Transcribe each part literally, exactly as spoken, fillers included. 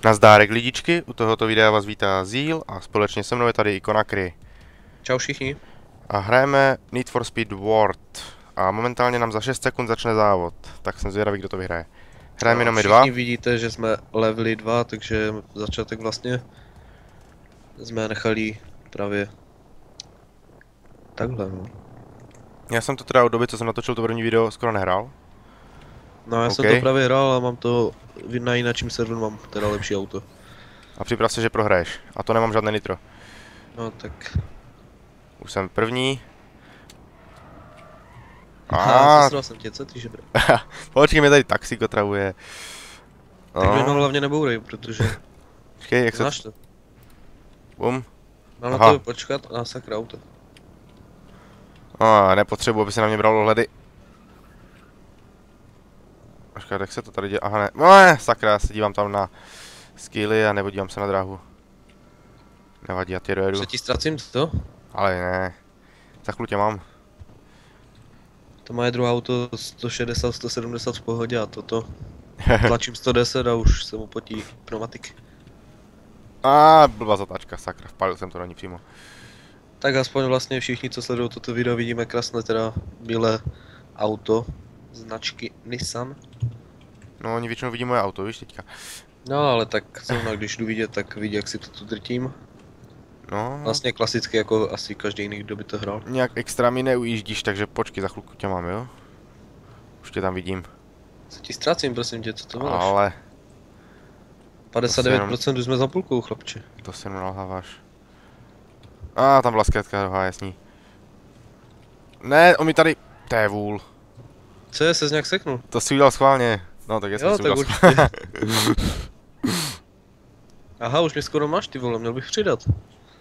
Nazdárek lidičky, u tohoto videa vás vítá Zíl a společně se mnou je tady i Konakry. Čau všichni. A hrajeme Need for Speed World. A momentálně nám za šest sekund začne závod, tak jsem zvědavý, kdo to vyhraje. Hrajeme jenom my dva. Všichni vidíte, že jsme levely dva, takže začátek vlastně jsme nechali právě takhle, no. Já jsem to teda od doby, co jsem natočil to první video, skoro nehrál. No já okay. jsem to právě hrál a mám to na jináčím serveru, mám teda lepší auto. A připrav se, že prohraješ. A to nemám žádné nitro. No tak... Už jsem první. Aha, zasral jsem tě, co ty žebra? Počkej, mě tady taxík otravuje. Tak no hlavně nebourej, protože... Počkej, jak se... Znáš to? Bum. Mám na to počkat a sakra auto. A nepotřebuji, aby se na mě bralo hledy. Počkej, jak se to tady dělá? Aha, ne. No, ne, sakra, já se dívám tam na skilly a nebo dívám se na dráhu. Nevadí, já tě dojedu. Se ti ztracím to? Ale ne. Za chvíli tě mám. To moje druhé auto sto šedesát, sto sedmdesát v pohodě a toto. Tlačím sto deset a už se mu potí pneumatiky. A blbá zatáčka, sakra, vpálil jsem to do ní přímo. Tak aspoň vlastně všichni, co sledují toto video, vidíme krásné teda bílé auto značky Nissan. No, oni většinou vidí moje auto, víš teďka. No ale tak zrovna když jdu vidět, tak vidí, jak si to tu drtím. No. Vlastně klasicky jako asi každý jiný, kdo by to hrál. Nějak extra mi neujíždíš, takže počkej, za chvilku tě mám, jo? Už tě tam vidím. Co ti ztrácím, prosím tě, co to máš? Ale... padesát devět procent už jsme za půlkou, chlapče. To se mnou nalháváš. A ah, tam byla zkrátka druhá, jasný. Ne, on mi tady... To je vůl. Co je, ses nějak seknul? To si udělal schválně. No tak jasně, jo, si tak udělal určitě. Aha, už mě skoro máš, ty vole, měl bych přidat.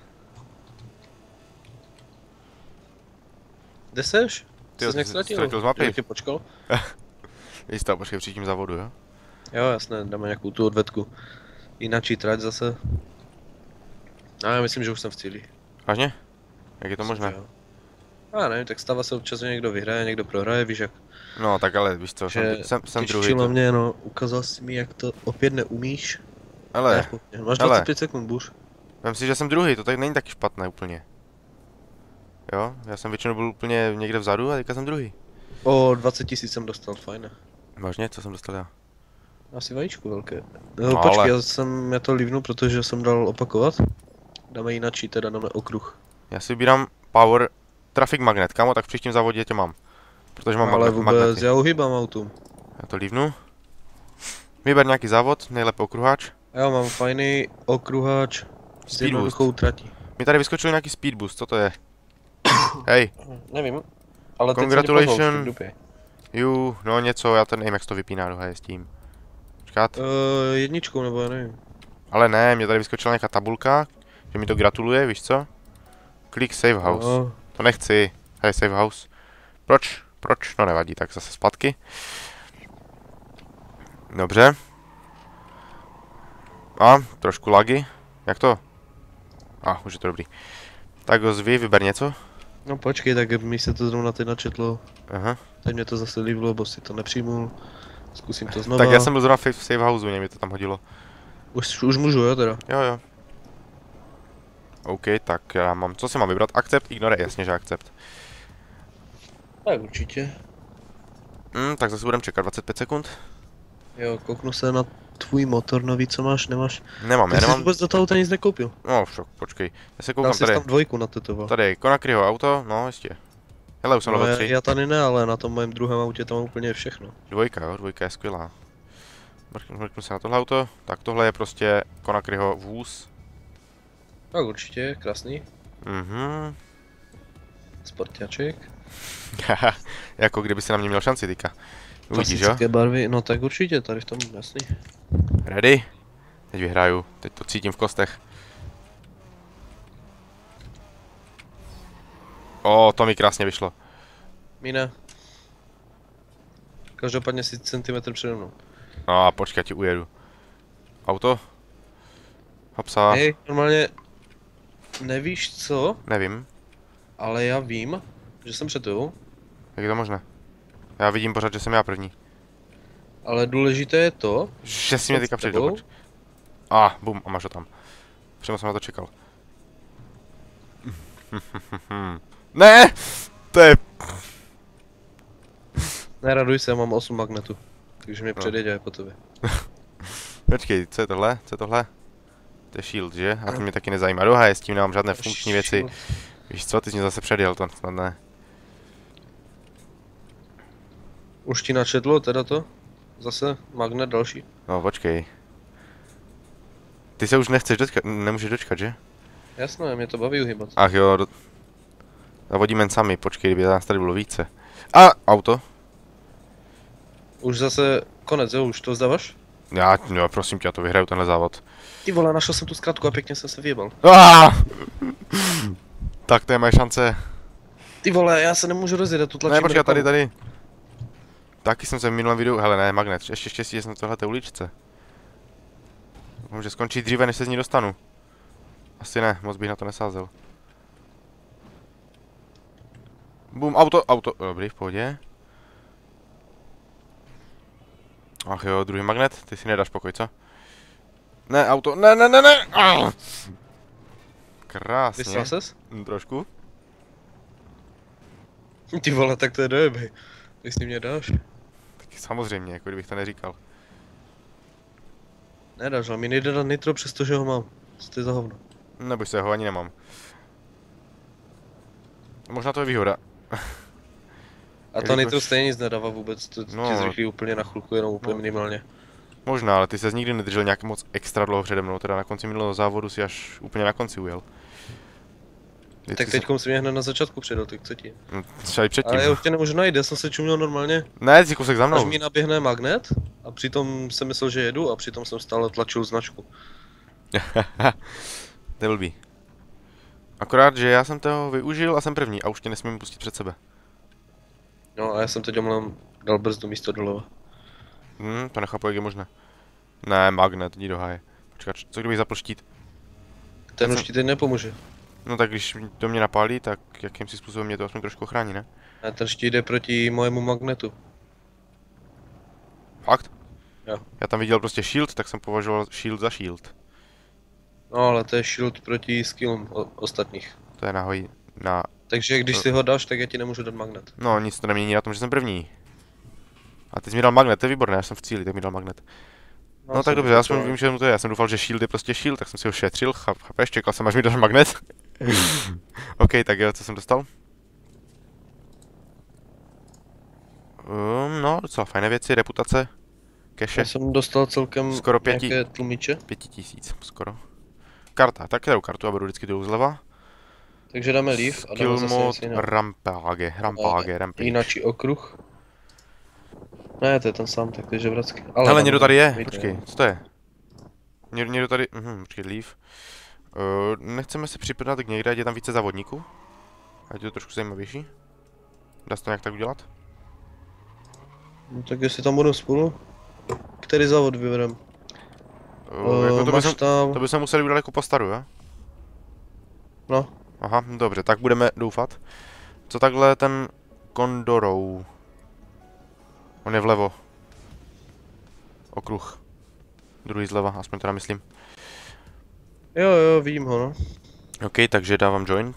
Kde seš? Ty jsi nějak ztratil? z mapy. Jak tě počkal? Jistá, počkej, přijď tím za vodu, jo? Jo, jasné, dáme nějakou tu odvedku. Jináčí trať zase. A já myslím, že už jsem v cíli. Vážně? Jak je to možné? A nevím, tak stává se občas, že někdo vyhraje, někdo prohraje, víš jak. No tak ale víš co, jsem, jsem, jsem druhý. To... mě, no, ukázal jsi mi, jak to opět neumíš. Ale, ne, máš dvacet pět sekund, buř. Vem si, že jsem druhý, to tak není taky špatné úplně. Jo, já jsem většinou byl úplně někde vzadu a teďka jsem druhý. O dvacet tisíc jsem dostal, fajn. Vážně, co jsem dostal já? Asi vajíčku velké. No, no počkej, ale... já jsem, já to líbnu, protože jsem dal opakovat. Dáme jináčí, teda dáme okruh. Já si vybírám Power Traffic Magnet, kamo, tak v příštím závodě tě mám. Protože mám ale magnet, vůbec, magnety. já uhýbám autům. Já to lívnu. Vyber nějaký závod, nejlépe okruháč. Já mám fajný okruháč s jednoduchou tratí. Mi tady vyskočil nějaký speed boost, co to je? Hej. Nevím, ale congratulations. You, no něco, já ten nevím, jak se to vypíná, dohaje s tím. Počkat. Uh, jedničkou nebo já nevím. Ale ne, mě tady vyskočila nějaká tabulka, že mi to gratuluje, víš co? Klik save house. No. To nechci. Hej, save house. Proč? Proč? No nevadí, tak zase zpátky. Dobře. A, trošku lagy. Jak to? A, už je to dobrý. Tak ho zví, vyber něco. No počkej, tak mi se to zrovna teď načetlo. Aha. Teď mě to zase líbilo, bo si to nepřijmul. Zkusím to znovu. Tak já jsem byl zrovna v save houseu, mě to tam hodilo. Už, už můžu, jo teda? Jo, jo. OK, tak já mám, co si mám vybrat? Akcept, ignore, jasně, že akcept. Tak určitě. Hmm, tak zase budeme čekat dvacet pět sekund. Jo, kouknu se na tvůj motor nový, co máš, nemáš? Nemám, já nemám. Ty jsi vůbec do toho auta nic nekoupil. No, však, počkej. Já se koukám tady. Dal jsi tam dvojku na tetoval. Tady, Konakryho auto, no jistě. Hele, už jsem no, level tři. Já tady ne, ale na tom mém druhém autě tam úplně všechno. Dvojka, jo, dvojka je skvělá. Mrknu se na tohle auto, tak tohle je prostě Konakryho vůz. Tak určitě, krásný. Mhm. Sportáček. Jako kdyby si na mě měl šanci teďka. Uvidíš, jo? Barvy, no tak určitě, tady v tom, jasný. Ready? Teď vyhraju, teď to cítím v kostech. O, to mi krásně vyšlo. Mína. Každopádně si centimetr přede mnou. No a počkej, ti ujedu. Auto? Hopsa. Hej, normálně nevíš co? Nevím. Ale já vím, že jsem před tebou. Jak je to možné? Já vidím pořád, že jsem já první. Ale důležité je to, že si mě teďka předl. A, ah, bum, a máš ho tam. Přímo jsem na to čekal. Ne! To je... Neraduj se, já mám osm magnetů. Takže mě No. předjeďaj po tobě. Počkej, co je tohle? Co je tohle? To je shield, že? A to mě taky nezajímá. Doha, s tím nemám žádné funkční věci. Víš co, ty jsi mě zase předjel, to snad ne. Už ti načetlo teda to? Zase magnet další. No, počkej. Ty se už nechceš dočkat, nemůžeš dočkat, že? Jasné, mě to baví uhybat. Ach jo, do... zavodíme jen sami, počkej, kdyby nás tady bylo více. A, auto. Už zase konec, jo? Už to vzdáváš? Já, jo, prosím tě, já to vyhraju tenhle závod. Ty vole, našel jsem tu zkratku a pěkně jsem se vyjebal. Ah! Tak to je moje šance. Ty vole, já se nemůžu rozjet, tu tlačím. Ne, počkej, tady, tady. Taky jsem se v minulém videu, hele ne, magnet, ještě štěstí, že jsem v tohleté uličce. Může skončit dříve, než se z ní dostanu. Asi ne, moc bych na to nesázel. Bum, auto, auto, dobrý, v pohodě. Ach jo, druhý magnet, ty si nedáš pokoj, co? Ne, auto, ne, ne, ne, ne! Ah! Krásně. Vystál ses? Hm, trošku. Ty vole, tak to je dojebej. Ty s ním mě dáš? Taky samozřejmě, jako kdybych to neříkal. Nedáš, ale mi nejde dát nitro, přestože ho mám. Co ty za hovno? Neboj se, ho ani nemám. Možná to je výhoda. A ta Jelikož- nitro stejně nic nedává vůbec, to No. ti zrychlí úplně na chvilku, jenom úplně No. minimálně. Možná, ale ty ses nikdy nedržel nějak moc extra dlouho přede mnou, teda na konci minulého závodu si až úplně na konci ujel. Tak Vždycky teďkom si mě hned na začátku přidal, tak co ti? jsem- No, třeba i předtím. Ale já už tě nemůžu najít, já jsem se čuměl normálně. Ne, jsi kousek za Až mnou. mi naběhne magnet a přitom jsem myslel, že jedu a přitom jsem stále tlačil značku. To je blbý. Akorát, že já jsem toho využil a jsem první a už tě nesmím pustit před sebe. No a já jsem teď omylem dal brzdu místo doleva. Hm, to nechápu, jak je možné. Ne, magnet, jdi do háje. Počkat, co kdybych zapl štít? Ten Já už ti teď nepomůže. No tak když to mě napálí, tak jakýmsi způsobem mě to aspoň trošku ochrání, ne? A ten štít jde proti mojemu magnetu. Fakt? Jo. Já tam viděl prostě shield, tak jsem považoval shield za shield. No ale to je shield proti skillům o- ostatních. To je nahoj na... Takže když si ho dáš, tak já ti nemůžu dát magnet. No, nic to nemění na tom, že jsem první. A ty jsi mi dal magnet, to je výborné, já jsem v cíli, tak mi dal magnet. No, no tak dobře, já aspoň vím, že to je, já jsem doufal, že shield je prostě shield, tak jsem si ho šetřil, chap, chápeš, čekal jsem, až mi dáš magnet. OK, tak jo, co jsem dostal? Um, no, docela fajné věci, reputace, keše, Já jsem dostal celkem Skoro pěti. nějaké tlumiče. pět tisíc, skoro. Karta, tak kterou kartu, já beru vždycky tu zleva. Takže dáme leaf a dáme Skill zase mod něco jiného. Rampage, Rampage, Rampage. Jináčí okruh. Ne, to je ten sám, tak to je žebracky. Ale Hele, tam někdo tady je, vyjde. počkej, co to je? Ně, někdo tady, mhm, počkej, leave. Uh, nechceme se připadat k někde, ať je tam více závodníků? Ať je to trošku zajímavější? Dá se to nějak tak udělat? No, tak jestli tam budou spolu, který závod vyberem? Uh, jako to, by máš jsem, tam... to by se museli udělat jako po staru, jo? No, Aha, dobře, tak budeme doufat. Co takhle ten Kondorou? On je vlevo. Okruh. Druhý zleva, aspoň teda myslím. jo jo, vidím ho no. OK, takže dávám join.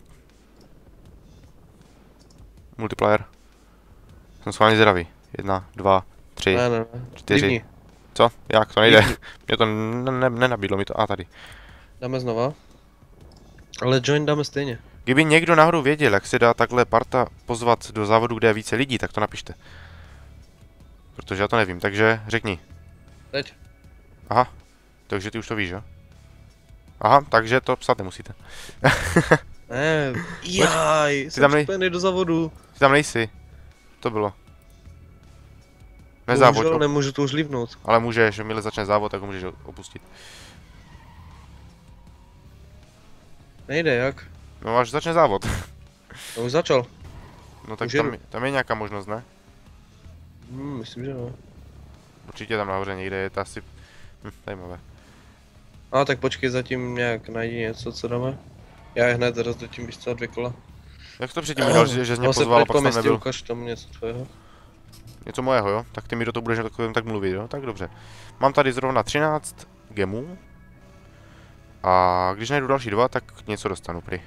Multiplayer. Jsem schválně zvědavý. Jedna, dva, tři, Ne, ne, ne. čtyři. Divní. Co? Jak? To nejde. Divní. Mě to ne, ne, nenabídlo mi to. A tady. Dáme znova. Ale join dáme stejně. Kdyby někdo náhodou věděl, jak se dá takhle parta pozvat do závodu, kde je více lidí, tak to napište. Protože já to nevím, takže řekni. Teď. Aha, takže ty už to víš, jo? Aha, takže to psát nemusíte. Ne, jaj, tam jsem nej- připojený do závodu. Ty tam nejsi. To bylo. Bohužel Nezávod, nemůžu to už líbnout. ale můžeš, jakmile začne závod, tak ho můžeš opustit. Nejde, jak? No až začne závod. To už začal. No tak Už tam, jedu. tam je nějaká možnost, ne? Hmm, myslím, že ne. Určitě tam nahoře někde je to asi... Hm, zajímavé. A tak počkej, zatím nějak najdi něco, co dáme. Já je hned rozdotím, víš co, dvě kola. Jak to předtím udělal, že, že jsi mě pozval a pak tam nebyl? Ukaž tam něco tvého. Něco mojeho, jo? Tak ty mi do toho budeš takovým tak mluvit, jo? Tak dobře. Mám tady zrovna třináct gemů. A když najdu další dva, tak něco dostanu prý.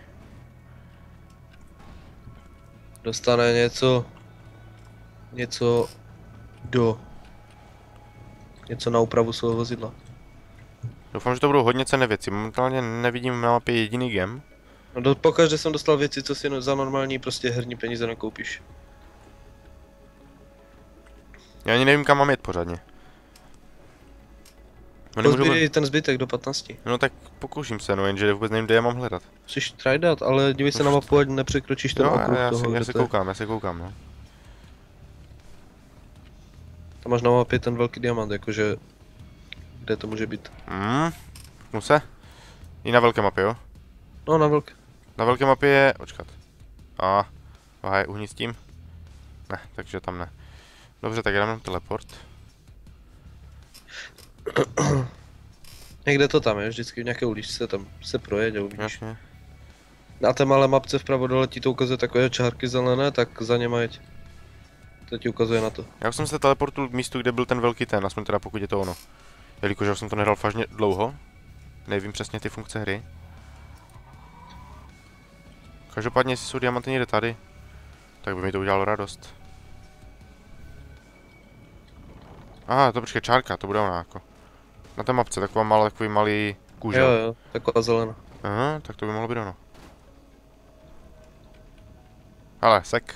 Dostane něco... Něco... Do... Něco na úpravu svého vozidla. Doufám, že to budou hodně cenné věci. Momentálně nevidím na mapě jediný gem. No do, pokaždé jsem dostal věci, co si no, za normální prostě herní peníze nekoupíš. Já ani nevím, kam mám jet pořádně. No, nemůžu Pozbírej ten zbytek do patnácti. No tak pokouším se, no jenže vůbec nevím, kde je mám hledat. Musíš try dát, ale dívej se na mapu, ať nepřekročíš ten Jo, okruh já, já, toho, se, já kde se to je. koukám, já se koukám, no. Tam máš na mapě ten velký diamant, jakože... Kde to může být? Hmm, mu se? I na velké mapě, jo? No na velké. Na velké mapě je... Počkat. A, aha, je uhni s tím? Ne, takže tam ne. Dobře, tak jdeme na teleport. Někde to tam je, vždycky v nějaké uličce, tam se projede, uvidíš. Jasně. Na té malé mapce vpravo dole ti to ukazuje takové čárky zelené, tak za něma jeď. To ti ukazuje na to. Já už jsem se teleportul k místu, kde byl ten velký ten, aspoň teda pokud je to ono. Jelikož už jsem to nehrál fakt dlouho. Nevím přesně ty funkce hry. Každopádně, jestli jsou diamanty někde tady, tak by mi to udělalo radost. Aha, to počkej, čárka, to bude ona jako. Na té mapce, taková malá, takový malý kůže. Jo jo, taková zelená. Aha, tak to by mohlo být ono. Hele, sek.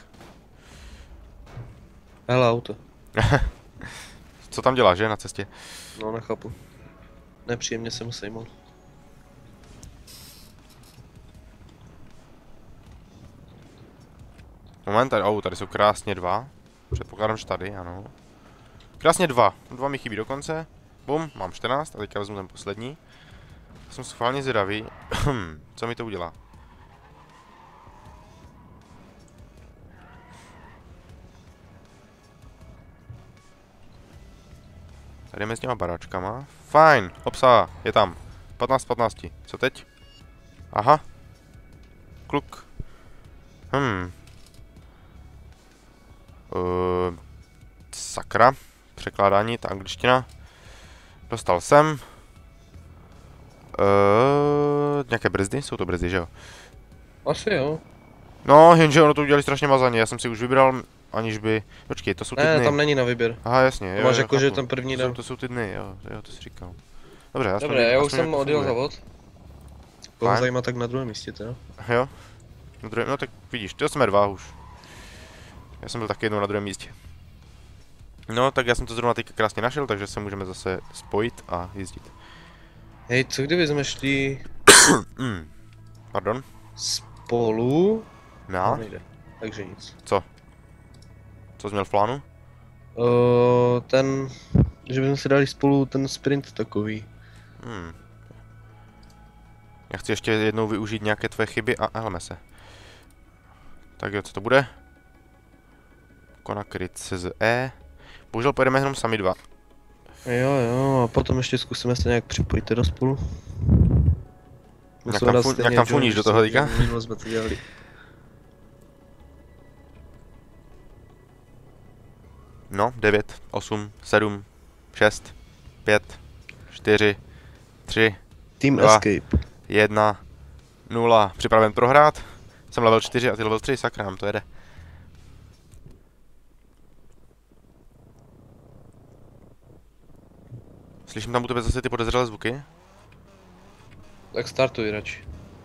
Hele, auto. Co tam děláš, že, na cestě? No, nechápu. Nepříjemně jsem sejmul. Moment, tady, oh, tady jsou krásně dva. Předpokládám, že tady, ano. Krásně dva. Dva mi chybí dokonce. Bum, mám čtrnáct a teďka vezmu ten poslední. Jsem schválně zvědavý. Co mi to udělá? Tady jdeme s těma baráčkama. Fajn, hopsa, je tam. patnáct patnáct. Co teď? Aha. Kluk. Hm. Uh, sakra. Překládání, ta angličtina. Dostal jsem. Uh, nějaké brzdy? Jsou to brzdy, že jo? Asi jo. No, jenže ono to udělali strašně mazaně. Já jsem si už vybral, aniž by... Počkej, to jsou ty Ne, dny. tam není na výběr. Aha, jasně. Jo, To máš jo, jako, že chápu. ten první To jsou, den. to jsou ty dny, jo, jo, to si říkal. Dobře, aspoň Dobré, já už aspoň jsem jak to odjel funguje. zavod. Koho Fajn. zajímá, tak na druhém místě, to jo? Jo? Na druhém, no tak vidíš, to jsme dva už. Já jsem byl taky jednou na druhém místě. No, tak já jsem to zrovna teď krásně našel, takže se můžeme zase spojit a jezdit. Hej, co kdyby jsme šli mm. Pardon? spolu? No, Nejde, takže nic. co jsi měl v plánu? Uh, ten, že bychom si dali spolu ten sprint takový. Hmm. Já chci ještě jednou využít nějaké tvé chyby a helme se. Tak jo, co to bude? Konakryt z E. Bohužel pojedeme jenom sami dva. Jo, jo, a potom ještě zkusíme se nějak připojit teda spolu. Jak tam, fu jak tam funíš do toho teďka? Minule jsme to dělali. No, devět, osm, sedm, šest, pět, čtyři, tři, Team Dva. Escape. jedna, nula. Připraven prohrát. Jsem level čtyři a ty level tři, sakra, nám to jede. Slyším tam u tebe zase ty podezřelé zvuky? Tak startuj radši.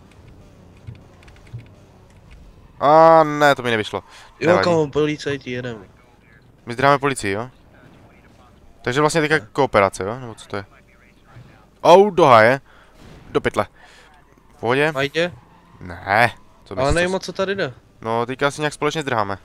A ne, to mi nevyšlo. Jo, Nevadí. kamo, policajti jedem. My zdráme policii, jo? Takže vlastně teďka kooperace, jo? Nebo co to je? Ou, do háje. Do pytle. V pohodě? Majtě? Ne. Co Ale bys- nevím, co- o co tady jde. No, teďka si nějak společně zdrháme.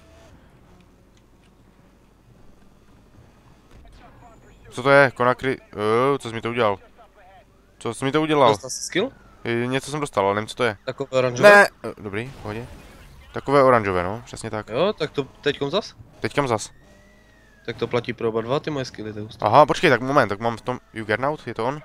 Co to je? Konakry... Uh, co jsi mi to udělal? Co jsi mi to udělal? Dostal jsi skill? Eh, Něco jsem dostal, ale nevím, co to je. Takové oranžové? Ne! Eh, Dobrý, v pohodě. Takové oranžové, no, přesně tak. Jo, tak to teďkom zas? Teďkam zas. Tak to platí pro oba dva ty moje skilly, to je hustý. Aha, počkej, tak moment, tak mám v tom Juggernaut, je to on?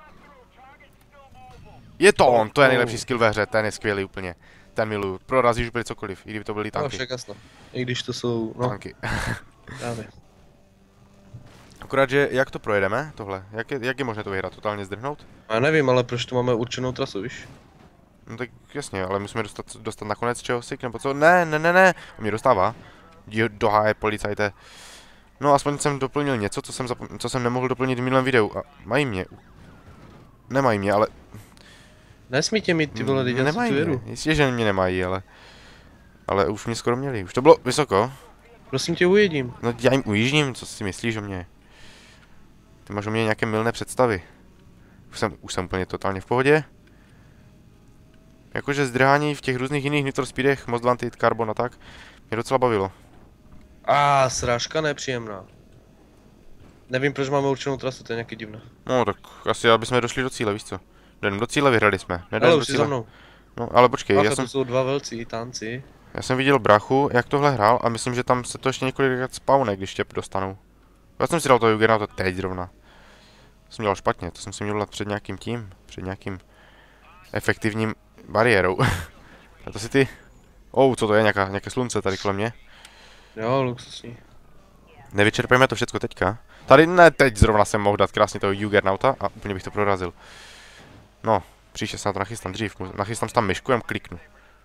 Je to on, to je nejlepší skill ve hře, ten je skvělý úplně. Ten miluju, prorazíš úplně cokoliv, i kdyby to byly No, tanky. však jasno. I když to jsou, no, Tanky. právě. Akorát, že jak to projedeme, tohle? Jak je, jak je možné to vyhrát? Totálně zdrhnout? Já nevím, ale proč tu máme určenou trasu, víš? No tak jasně, ale musíme dostat, dostat nakonec čeho si, nebo co? Ne, ne, ne, ne, on mě dostává. Jdi do háje, policajte. No aspoň jsem doplnil něco, co jsem, zapom- co jsem nemohl doplnit v minulém videu. A mají mě. Nemají mě, ale... Nesmí tě mít ty vole, teď já si nemají tu mě. jedu. Jistě, že mě nemají, ale... Ale už mě skoro měli. Už to bylo vysoko. Prosím tě, ujedím. No já jim ujíždím, co si myslíš o mě? Ty máš o mě nějaké mylné představy. Už jsem, už jsem úplně totálně v pohodě. Jakože zdrhání v těch různých jiných Need for Speedech, Most Wanted, Carbon a tak, mě docela bavilo. A srážka nepříjemná. Nevím, proč máme určenou trasu, to je nějaký divné. No tak asi, aby jsme došli do cíle, víš co? Jdem do cíle, vyhrali jsme. Nedali Ale do už jsi cíle. za mnou. No ale počkej, Bacha, já jsem, tu jsou dva velcí tánci. já jsem viděl brachu, jak tohle hrál a myslím, že tam se to ještě několikrát spawne, když tě dostanou. Já jsem si dal to Juggernauta teď zrovna. To jsem dělal špatně, to jsem si měl dát před nějakým tím, před nějakým efektivním bariérou. A to si ty... Oh, co to je, nějaká, nějaké slunce tady kolem mě. Jo, luxusní. Nevyčerpejme to všecko teďka. Tady ne, teď zrovna jsem mohl dát krásně toho Juggernauta a úplně bych to prorazil. No, příště se na to nachystám dřív, nachystám si tam myšku, jenom kliknu.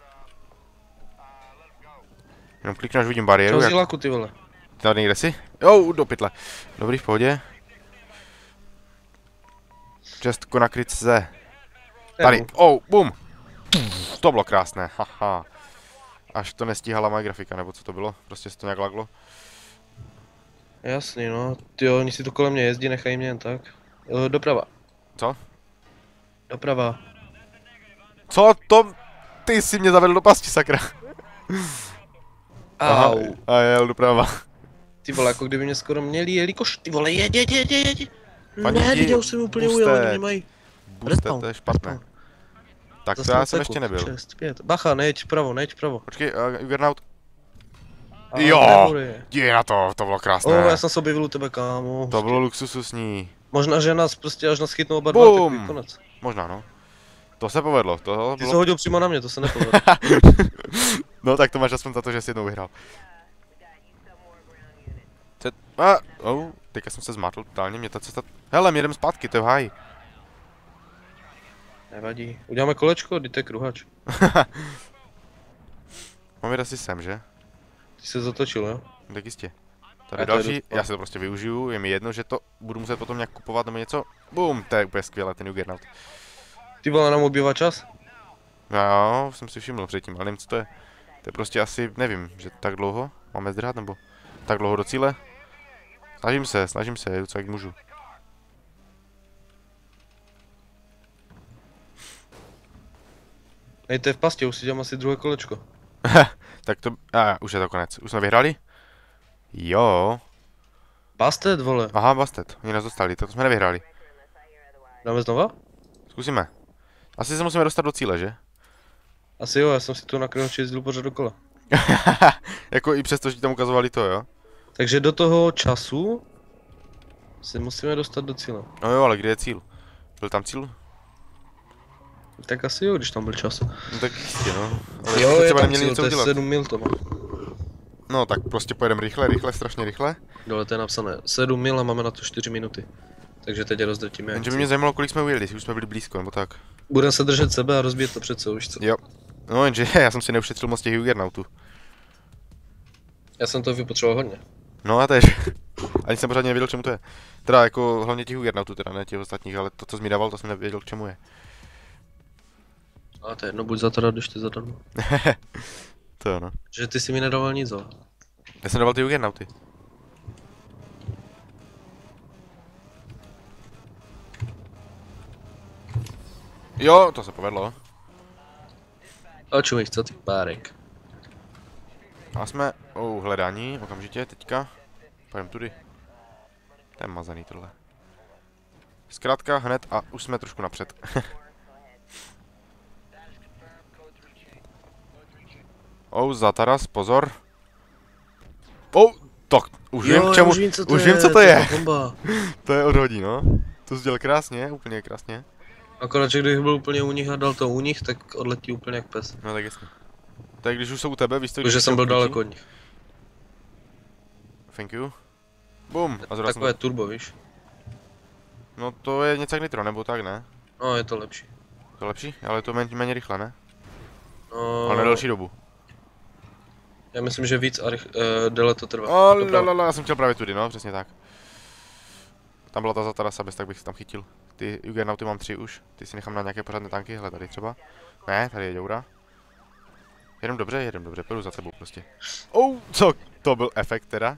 Jenom kliknu, až vidím bariéru. Čau Jak... ziláku, ty vole. Tady někde si? Jo, do pytle. Dobrý, v pohodě. Just konakryt se. Tady, oh, bum. To bylo krásné, haha. Až to nestíhala moje grafika, nebo co to bylo, prostě se to nějak laglo. Jasný, no. Tyjo, oni si tu kolem mě jezdí, nechají mě jen tak. E, doprava. Co? Doprava. Co to? Ty jsi mě zavedl do pasti, sakra. Au. A jel doprava. Ty vole, jako kdyby mě skoro měli jelikož, ty vole, jeď, jeď, jeď, jeď. Fandí Ne, ti teď já už jsem úplně boosted. ujel, oni mě mají. Booster, to je špatné. Tak to já jsem ještě nebyl. šest, pět. Bacha, nejeď vpravo, nejeď vpravo. Počkej, uh, Juggernaut. A Jo, nebude. jdi na to, to bylo O, krásné. já jsem se objevil u tebe, kámo. To bylo luxusní. Možná, že nás prostě až nás chytnou oba dva, Bum. tak konec. Možná, no. To se povedlo, to Ty jsi bylo... hodil přímo na mě, to se nepovedlo. No tak to máš aspoň za to, že jsi jednou vyhrál. Cet... A, oh, teďka jsem se zmátl totálně, mě ta cesta... Hele, my jdeme zpátky, to je v háji. Nevadí. Uděláme kolečko, teď to je kruhač. Mám jít asi sem, že? Ty se zatočil, jo? No, tak jistě. A Tady to je další, dost- já si to prostě využiju, je mi jedno, že to budu muset potom nějak kupovat nebo něco. Bum, to je úplně skvělé, ten Juggernaut. Ty vole, nám ubývá čas? Jo, jsem si všiml předtím, ale nevím, co to je. To je prostě asi, nevím, že tak dlouho máme zdrhat, nebo tak dlouho do cíle. Snažím se, snažím se, jedu co jak můžu. Nej, to je v pastě, už si dělám asi druhé kolečko. Tak to, a už je to konec. Už jsme vyhráli? Jo. Bastet, vole. Aha, bastet, oni nás dostali, tak to jsme nevyhráli. Dáme znova? Zkusíme. Asi se musíme dostat do cíle, že? Asi jo, já jsem si tu na kruhači jezdil pořád dokola. Jako i přesto, že ti tam ukazovali to, jo? Takže do toho času se musíme dostat do cíle. No jo, ale kde je cíl? Byl tam cíl? Tak asi jo, když tam byl čas. No tak jistě, no. Ale Jo, jste je třeba tam neměli cíl, něco to je udělat. sedm mil to má. No tak prostě pojedeme rychle, rychle, strašně rychle. Dole to je napsané sedm mil a máme na to čtyři minuty. Takže teď je rozdrtíme. Jenže by mě zajímalo, kolik jsme ujeli, jestli už jsme byli blízko, nebo tak. Budeme se držet sebe a rozbít to přece, víš co? Jo. No jenže já jsem si neušetřil moc těch Juggernautů. Já jsem to vypotřeboval hodně. No a tež. Ani jsem pořádně nevěděl, čemu to je. Teda jako hlavně těch Juggernautů, teda ne těch ostatních, ale to, co jsi mi dával, to jsem nevěděl, k čemu je. A to je jedno, buď za to rád, když ty zadarmo. To jo, no. Že ty si mi nedával nic, ale. Já jsem dával ty Juggernauty. Jo, to se povedlo. A čuj, co ty párek. A jsme u hledání, okamžitě, teďka. Půjdem tudy. To je mazaný tohle. Zkrátka hned a už jsme trošku napřed. Oh, Zataras, pozor. Oh, tak, už Jo, vím k čemu, už vím, co to už je, vím, co to je. ta bomba. To je odhodí, no. To jsi dělal krásně, úplně krásně. Akorát, že kdybych byl úplně u nich a dal to u nich, tak odletí úplně jak pes. No tak jasně. Tak když už jsou u tebe, víš to, Takže jsem byl daleko od nich. Thank you. Bum. A zrovna jsem Takové to... turbo, víš? No to je něco jak nitro, nebo tak, ne? No, je to lepší. To je lepší, ale je to méně, méně rychle, ne? No, Ale na delší dobu. já myslím, že víc a rych, uh, déle to trvá. Oh, Doprava. lalala, já jsem chtěl právě tudy, no, přesně tak. Tam byla ta zatarasa, bez tak bych si tam chytil. Ty Juggernauty mám tři už, ty si nechám na nějaké pořádné tanky, hele tady třeba. Ne, tady je Joura. Jedem dobře, jedem dobře, půjdu za tebou prostě. Oh, co? To byl efekt teda.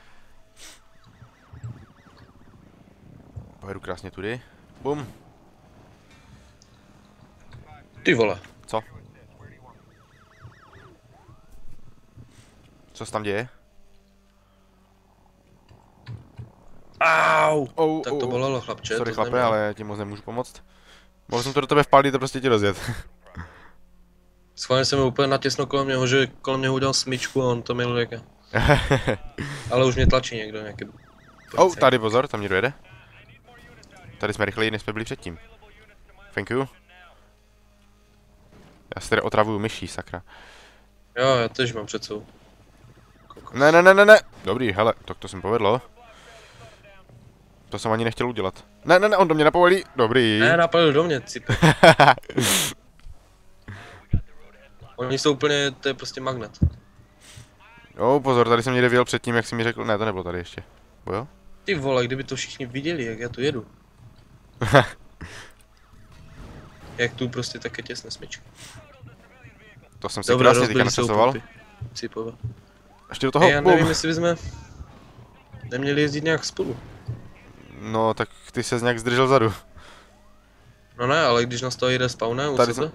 Pojedu krásně tudy. Bum. Ty vole. Co? Co se tam děje? Au! Oh, Tak to bolelo, chlapče. Sorry to chlape, znamená. ale já ti moc nemůžu pomoct. Mohl jsem to do tebe vpálit a prostě ti rozjet. Schválně jsem mi úplně natěsno kolem něho, že kolem něho udělal smyčku a on to miluje. Ale už mě tlačí někdo nějaký. Oh, tady pozor, tam někdo jede. Tady jsme rychleji, než jsme byli předtím. Thank you. Já se tady otravuju myší, sakra. Jo, já tež mám před sebou. Ne, ne, ne, ne, ne. Dobrý, hele, tak to jsem povedlo. To jsem ani nechtěl udělat. Ne, ne, ne, on do mě napovolí. Dobrý. Ne, napadl do mě, cipe. Oni jsou úplně, to je prostě magnet. Jo, pozor, tady jsem někde vyjel předtím, jak jsi mi řekl. Ne, to nebylo tady ještě. Bo jo? Ty vole, kdyby to všichni viděli, jak já tu jedu. Jak tu prostě také těsné smyčky. To jsem si Dobré, krásně teďka rozbili jsou načasoval. pumpy. Cipové. Ještě do toho, Já bum. nevím, jestli bychom neměli jezdit nějak spolu. No, tak ty ses nějak zdržel zadu. No ne, ale když nás to jede spawnem, Tady u sebe, jsem-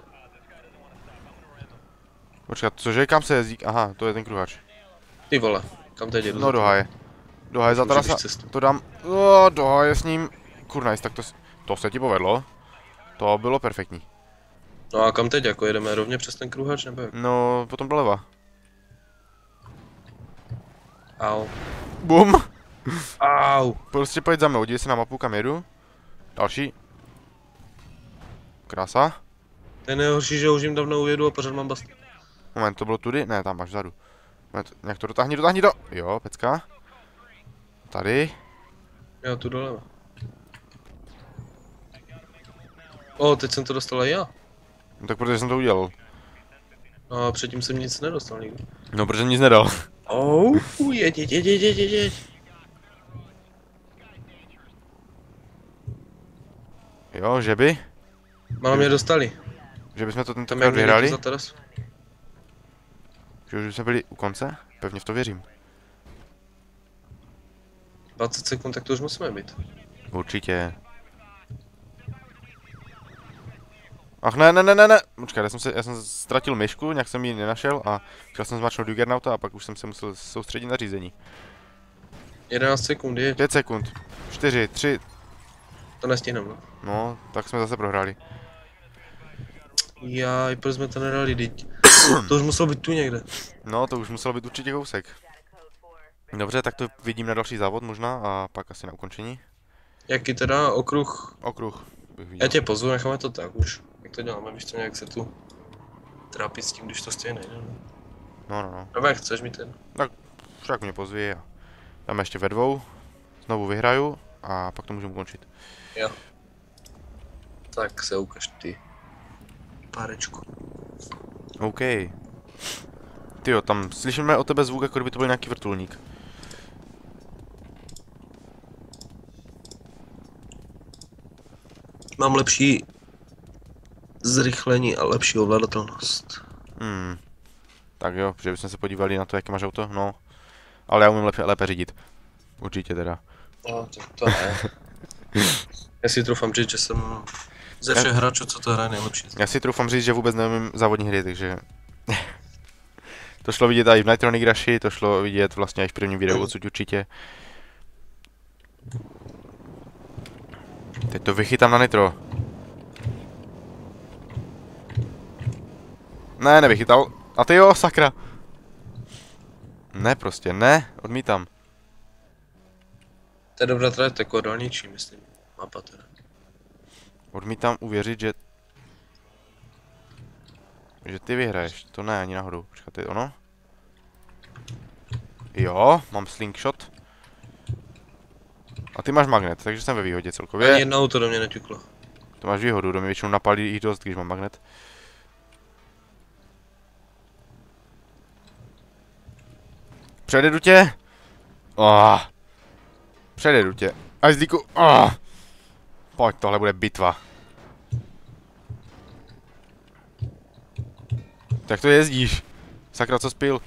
Počkat, cože, kam se jezdí? Aha, to je ten kruháč. ty vole, kam teď jedu? No, do háje. Do háje za Může být trasa. cestu. To dám. O, do háje s ním. Kurnajs, tak to, s- to se ti povedlo. To bylo perfektní. No a kam teď, jako jedeme rovně přes ten kruhač, nebo jak? No, potom doleva. Au. Bum. Au. Prostě pojď za mnou, dívej se na mapu, kam jedu. Další. Krása. To je nejhorší, že už jim dávno ujedu a pořád mám bast. Moment, to bylo tudy? Ne, tam máš vzadu. Moment, nějak to dotáhni, dotáhni to. Jo, pecka. Tady. Jo, tu doleva. O, teď jsem to dostal i já. No tak protože jsem to udělal. No a předtím jsem nic nedostal nikdy. No, protože nic nedal. Oh, jeď, jeď, jeď, jeď, jeď, jeď, jeď. Jo, že by? Malo mě dostali. Že bychom to Tam tentokrát jak vyhráli? vyhráli? Za terasu. Že už jsme byli u konce? Pevně v to věřím. dvacet sekund, tak to už musíme být. Určitě. Ach ne, ne, ne, ne, ne. Počkej, já jsem, se, já jsem ztratil myšku, nějak jsem ji nenašel a chtěl jsem zmačknout Juggernauta a pak už jsem se musel soustředit na řízení. jedenáct sekund, jeď. pět sekund. čtyři, tři. To nestihneme, no. No, tak jsme zase prohráli. Jaj, proč jsme to nedali, teď. To už muselo být tu někde. No, to už muselo být určitě kousek. Dobře, tak to vidím na další závod možná a pak asi na ukončení. Jaký teda okruh? Okruh bych Já viděl. tě pozvu, necháme to tak už. Jak to děláme, víš co, nějak se tu trápit s tím, když to stejně nejde. no. No, no, no. Nebo jak chceš mi ten? Však mě pozví a dáme ještě ve dvou. Znovu vyhraju a pak to můžeme ukončit. Jo. Tak se ukaž ty. Párečku. OK. Tyjo, tam slyšíme od tebe zvuk, jako kdyby to byl nějaký vrtulník. Mám lepší zrychlení a lepší ovladatelnost. Hmm. Tak jo, že bychom se podívali na to, jaké máš auto, no. Ale já umím lépe, lépe řídit. Určitě teda. No, to, to ne. Já si troufám říct, že jsem ze všech hráčů, co to hraje, nejlepší. Já si troufám říct, že vůbec neumím závodní hry, takže... To šlo vidět i v Nitro Nigraši, to šlo vidět vlastně i v prvním videu odsud určitě. Teď to vychytám na Nitro. Ne, nevychytal. A ty jo, sakra. Ne prostě, ne, odmítám. To je dobrá trať, jako dálničí, myslím. Mapa teda. Odmítám uvěřit, že... Že ty vyhraješ, to ne, ani náhodou. Počkat, to je ono? Jo, mám slingshot. A ty máš magnet, takže jsem ve výhodě celkově. Ani jedno auto do mě neťuklo. To máš výhodu, do mě většinou napálí jich dost, když mám magnet. Předjedu tě! Oh. Předjedu tě. Ajzlíku! Oh. Pojď, tohle bude bitva. Tak to jezdíš. Sakra, co spil?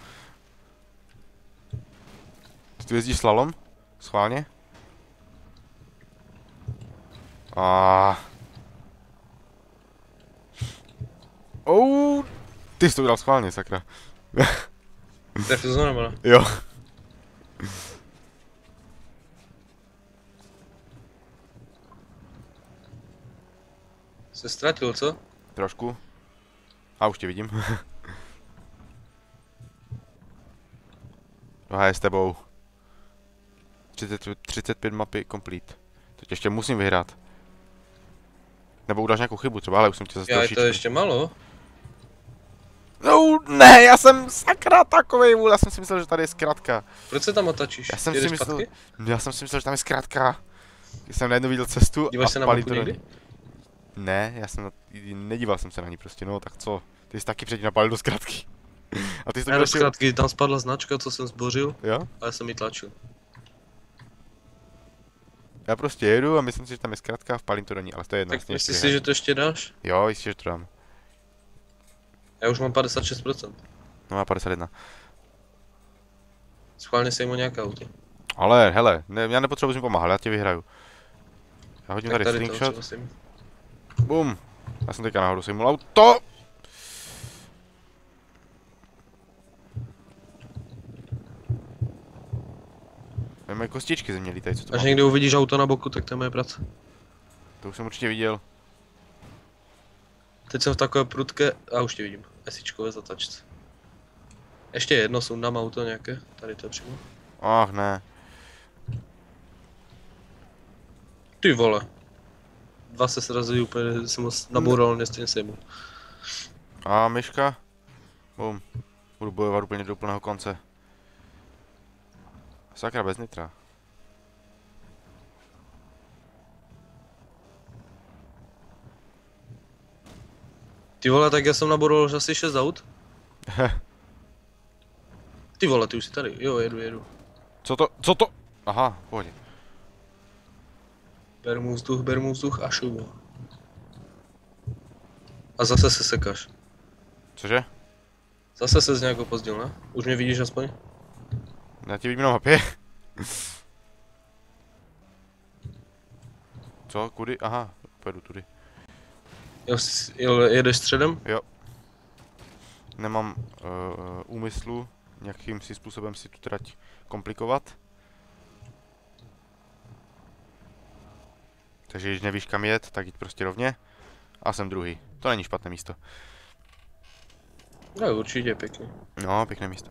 Ty tu jezdíš slalom? Schválně? A. Oh. Ty jsi to udělal schválně, sakra. Tak to znamená. Jo. Se ztratil, co? Trošku. A už tě vidím. Aha, je s tebou. třicet, třicet pět mapy complete. To ještě musím vyhrát. Nebo uděláš nějakou chybu třeba, ale už jsem tě zase Já, je trošičku. to ještě malo. No, ne, já jsem sakra takovej vůl, já jsem si myslel, že tady je zkratka. Proč se tam otačíš? Já jsem Jedeš si myslel, zpátky? já jsem si myslel, že tam je zkratka. Když jsem najednou viděl cestu Díváš a se na palím mapu to do někdy? ní. Ne, já jsem na, nedíval jsem se na ní prostě, no tak co? Ty jsi taky předtím napálil do zkratky. A ty jsi to Ne, do byl zkrátky, tam spadla značka, co jsem zbořil, Jo? a já jsem ji tlačil. Já prostě jedu a myslím si, že tam je zkratka a vpálím to do ní, ale to je jedno. Tak vlastně myslíš ještě si, že to ještě dáš? Jo, jistě, že to dám. Já už mám padesát šest procent. No má padesát jedna. Schválně sejmu nějaké auto. Ale hele, ne, já nepotřebuji mi pomáhat, já tě vyhraju. Já hodím Tak tady, tady to slingshot. třeba sejmu. Bum. Já jsem teďka nahoru sejmul auto. Moje kostičky ze mě lítají, co to Až má? někdy uvidíš auto na boku, tak to je moje práce. To už jsem určitě viděl. Teď jsem v takové prudké, a už tě vidím, esičkové zatačce. Ještě jedno, sundám auto nějaké, tady to je přímo. Ach ne. Ty vole. Dva se srazili úplně, jsem ho naboural, nestejně sejmu. A myška. Bum. Budu bojovat úplně do úplného konce. Sakra, bez nitra. Ty vole, tak já jsem naboural asi šest aut. Ty vole, ty už jsi tady, jo, jedu, jedu. Co to, co to? Aha, v pohodě. Beru mu vzduch, beru mu vzduch a šumu. A zase se sekáš. Cože? Zase se z nějakou pozdil, ne? Už mě vidíš aspoň? Já tě vidím na mapě. Co, kudy? Aha, pojedu tudy. Jo, jo, jedeš středem? Nemám uh, úmyslu nějakým si způsobem si tu trať komplikovat. Takže když nevíš kam jet, tak jít prostě rovně. A jsem druhý. To není špatné místo. No, určitě pěkně. No, pěkné místo.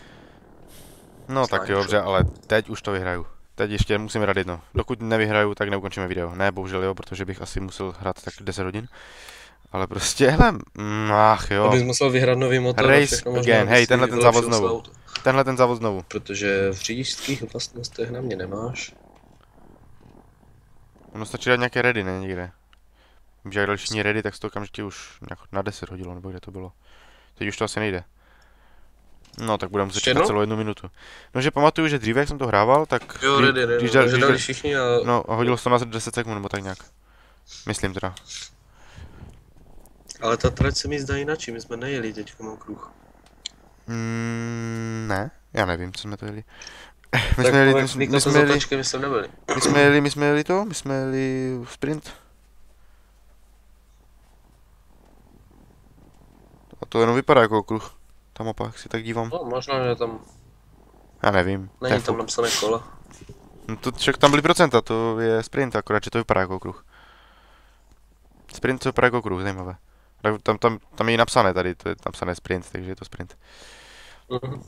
No tak Slide jo, shot. dobře, ale teď už to vyhraju. Teď ještě musím hrát jedno. Dokud nevyhraju, tak neukončíme video. Ne, bohužel jo, protože bych asi musel hrát tak deset hodin. Ale prostě, hele, mm, ach jo. Abys musel vyhrát nový motor a Race všechno možná, again, abys hej, si tenhle ten vylepšil závod znovu. své auto. Tenhle ten závod znovu. Protože v řidičských vlastnostech na mě nemáš. Ono stačí dát nějaké ready, ne někde. Vím, že jak dali všichni ready, tak se to okamžitě už nějak na deset hodilo, nebo kde to bylo. Teď už to asi nejde. No, tak budeme muset Ještě čekat jednou? celou jednu minutu. No, že pamatuju, že dříve, jak jsem to hrával, tak... Jo, kdy- ready, ready, když dal- takže když dali dal- všichni a... No, a hodilo se to na deset sekund, nebo tak nějak. Myslím teda. Ale ta trať se mi zdá jináčí, my jsme nejeli teďka na kruh. Mm, ne, já nevím, co jsme to jeli. My Tak jsme jeli, povedz, my, Niko, my, se jsme jeli, zatačky, my jsme nebyli. my jsme jeli, my jsme jeli to, my jsme jeli sprint. A to jenom vypadá jako kruh. Ta mapa, jak si tak dívám. No, možná, že tam Já nevím. to je není tam fuk. napsané kola. No to však tam byly procenta, to je sprint, akorát, že to vypadá jako kruh. Sprint to vypadá jako kruh, zajímavé. Tak Tam, tam, tam je i napsané tady, to je napsané sprint, takže je to sprint. Mhm.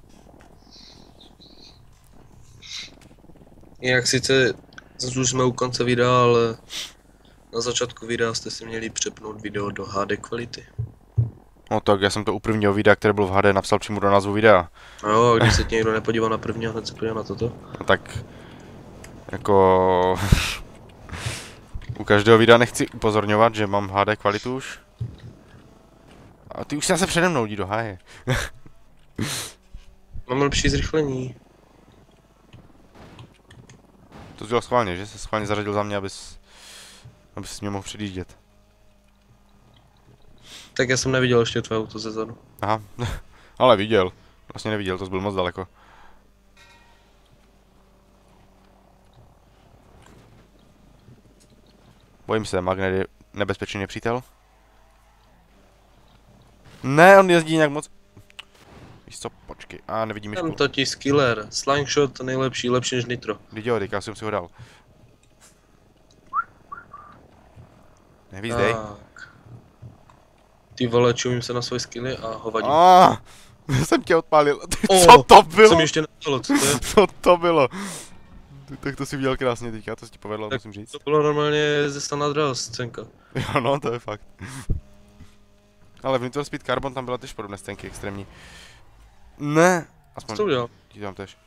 Jinak sice zase už jsme u konce videa, ale na začátku videa jste si měli přepnout video do H D kvality. No tak já jsem to u prvního videa, které bylo v H D, napsal přímo do názvu videa. No jo, a když se tě někdo nepodíval na první a hned se podíval na toto. No tak Jako... U každého videa nechci upozorňovat, že mám H D kvalitu už. A ty už se zase přede mnou jdi do háje. Mám lepší zrychlení. To dělal schválně, že? Se schválně zařadil za mě, abys... Abys mě mohl předjíždět. Tak já jsem neviděl ještě tvé auto zezadu. Aha, ale viděl. Vlastně neviděl, to byl moc daleko. Bojím se, Magnet je nebezpečný nepřítel. Ne, on jezdí nějak moc... Víš co, počkej, a nevidím Jsem myšku. totiž skiller, slingshot nejlepší, lepší než nitro. Vždyť jo, teď já jsem si ho dal. Nevízdej. Tak. Ty vole, čumím se na svoje skilly a hovadím. Ah, jsem tě odpálil. Oh, Co to bylo? Jsem ještě nedalo, co to je? Co to bylo? Tak to si udělal krásně teďka, to si ti povedlo, Tak musím říct. To bylo normálně ze San Andreas scénka. Jo no, to je fakt. Ale v Need for Speed Carbon tam byla tež podobné scénky extrémní. Ne, aspoň... Co to udělal? Ti tam tež.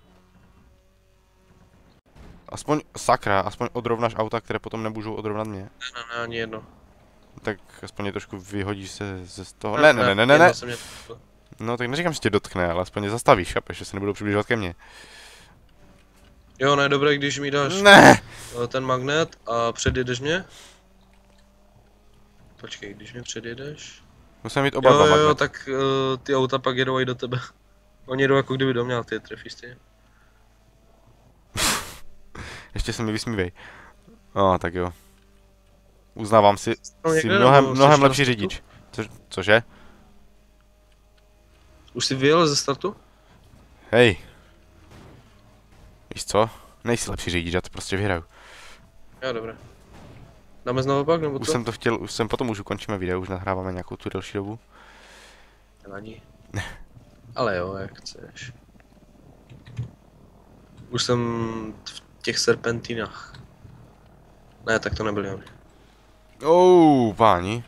Aspoň, sakra, aspoň odrovnáš auta, které potom nemůžou odrovnat mě. Ne, ne, ne, ani jedno. Tak aspoň je trošku vyhodíš se z toho. Ne, ne, ne, ne, ne, jedno ne. se mě- No tak neříkám, že tě dotkne, ale aspoň je zastavíš, chápeš, že se nebudou přibližovat ke mně. Jo, ne, dobré, když mi dáš Ne! eh, ten magnet a předjedeš mě. Počkej, když mě předjedeš. Musím mít oba Jo, dva jo, jo, magnet. tak uh, ty auta pak jedou i do tebe. Oni jedou jako kdyby do mě, ale ty je trefíš stejně. Ještě se mi vysmívej. No, tak jo. Uznávám si, No, jsi někde mnohem, nebo mnohem jsi na lepší startu? řidič. Co, cože? Už jsi vyjel ze startu? Hej. Víš co? Nejsi lepší řidič, já to prostě vyhraju. Jo, dobré. Dáme znovu pak, nebo Už co? jsem to chtěl, už jsem potom už ukončíme video, už nahráváme nějakou tu delší dobu. Nevadí. Ale jo, jak chceš. Už jsem v těch serpentinách. Ne, tak to nebyly oni. Oh, páni.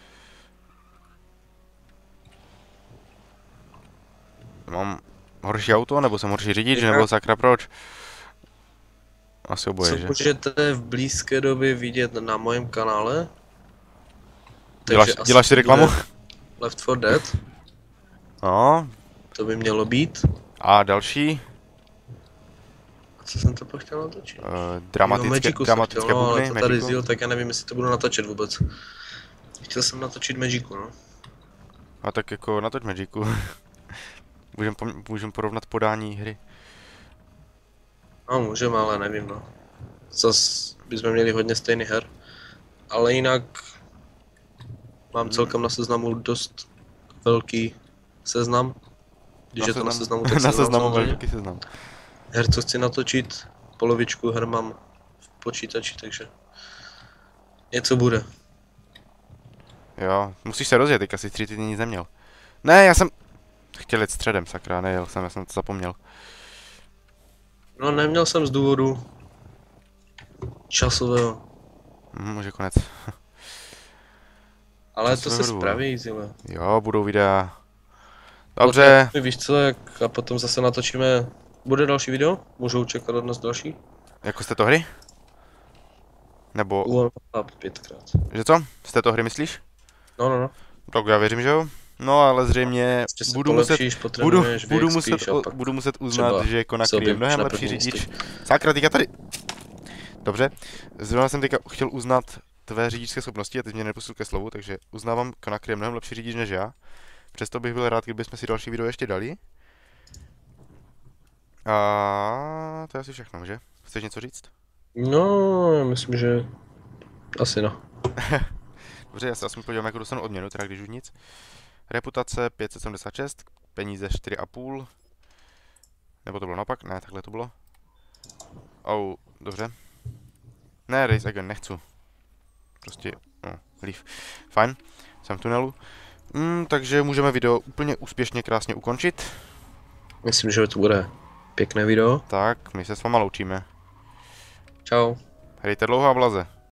Mám horší auto, nebo jsem horší řidič, Já- nebo sakra proč? Asi oboje, Co že? můžete v blízké době vidět na mém kanále? Děláš, asi děláš si reklamu? bude Left four Dead, No. to by mělo být. A další? A co jsem to pak chtěl natočit? Uh, Jo, dramatické, Magicu jsem dramatické chtěl, no, ale bubny, to tady Magicu. zjel, tak já nevím, jestli to budu natáčet vůbec. Chtěl jsem natočit Magicu, no. A tak jako natoč Magicu. Můžem, pom- můžem porovnat podání hry. No, můžeme, ale nevím, no. Zas bychom měli hodně stejných her. Ale jinak mám celkem na seznamu dost velký seznam. Když je to na seznamu, tak na seznam seznamu samozřejmě. velký seznam. Her, co chci natočit, polovičku her mám v počítači, takže něco bude. Jo, musíš se rozjet, teďka si tři týdny nic neměl. Ne, já jsem chtěl jet středem, sakra, nejel jsem, já jsem to zapomněl. No, neměl jsem z důvodu časového, Hm, už je konec. ale to Časového se důvodu. spraví, zile. Jo, budou videa. Dobře, Víš co, jak a potom zase natočíme, bude další video? Můžou čekat od nás další? jako z této hry? Nebo, Warm up pětkrát. že co? Z této hry myslíš? No, no, no. Tak já věřím, že jo. No, ale zřejmě Ještě se budu muset, polepšíš, budu, potrénuješ, budu, vyexpíš muset, a o- pak budu muset uznat, třeba že Konakry se je mnohem objevíš lepší na prvním řidič. místě. Sakra, teďka tady... Dobře, zrovna jsem teďka chtěl uznat tvé řidičské schopnosti a teď mě nepustil ke slovu, takže uznávám, Konakry je mnohem lepší řidič než já. Přesto bych byl rád, kdybychom si další video ještě dali. A to je asi všechno, že? Chceš něco říct? No, já myslím, že asi no. Dobře, já se aspoň podívám, jakou dostanu odměnu, teda když už nic. Reputace pět set sedmdesát šest, peníze čtyři a půl. Nebo to bylo naopak? Ne, takhle to bylo. Oh, dobře. Ne, race again, nechci. Prostě, no, leave. Fajn, jsem v tunelu. Mm, takže můžeme video úplně úspěšně, krásně ukončit. Myslím, že to bude pěkné video. Tak, my se s váma loučíme. Čau. Hrajte dlouho a blaze.